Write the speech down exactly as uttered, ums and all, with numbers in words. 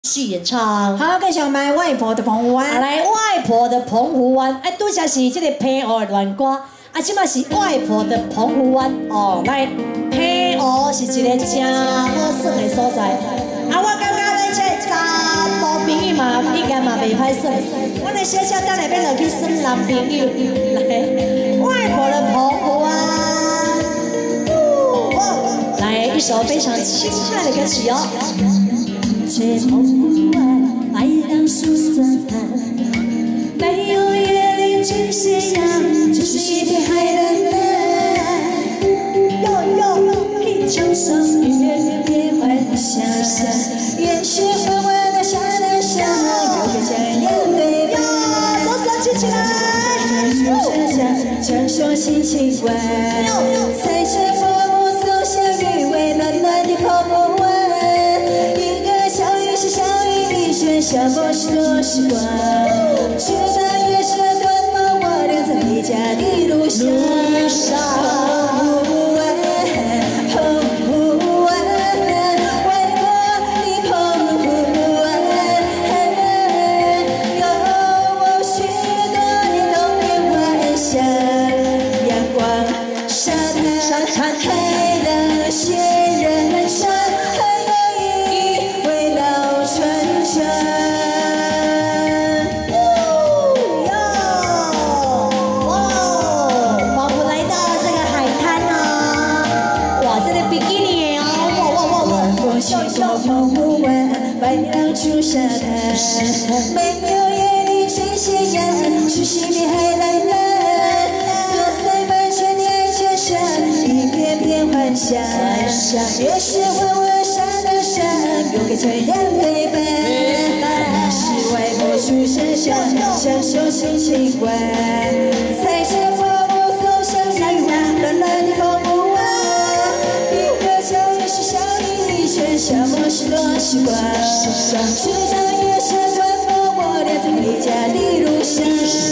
续演唱。 好，继续买外婆的澎湖湾。 来，外婆的澎湖湾，哎，拄则是这个澎湖的恋歌，啊，即嘛是外婆的澎湖湾哦。来，澎湖是一个真好耍的所在，啊，我感觉咱这查甫朋友嘛，应该嘛袂歹耍。我的小小等下要落去耍男朋友，来，外婆的澎湖湾。 来一首非常轻快的歌曲哦。吹澎湖湾，海浪树色淡，没有月亮金斜阳，只是一片海蓝蓝。哟哟，一场霜雨，别幻想，也许会为了傻的想，有个家人对吧？手手举起来，享受心情观，踩着风。 下播许多时光，直到夜色短梦，我俩在回家的路上。澎湖湾，澎湖湾，外婆的澎湖湾，有我许多的童年幻想。阳光、沙滩、海浪、仙人掌，还有一位老船长。 澎湖湾，白浪出沙滩，没有夜里水斜阳，是西边海蓝蓝，色彩满全的爱江山，一片片幻想，也是弯弯沙的山，有个全然陪伴，是外婆出山下，享受心情观，踩着花木走向绿湾，蓝蓝的澎湖湾，一个脚也是小雨一圈。 夏末许多时光，直到夜色短梦，我俩在回家的路上。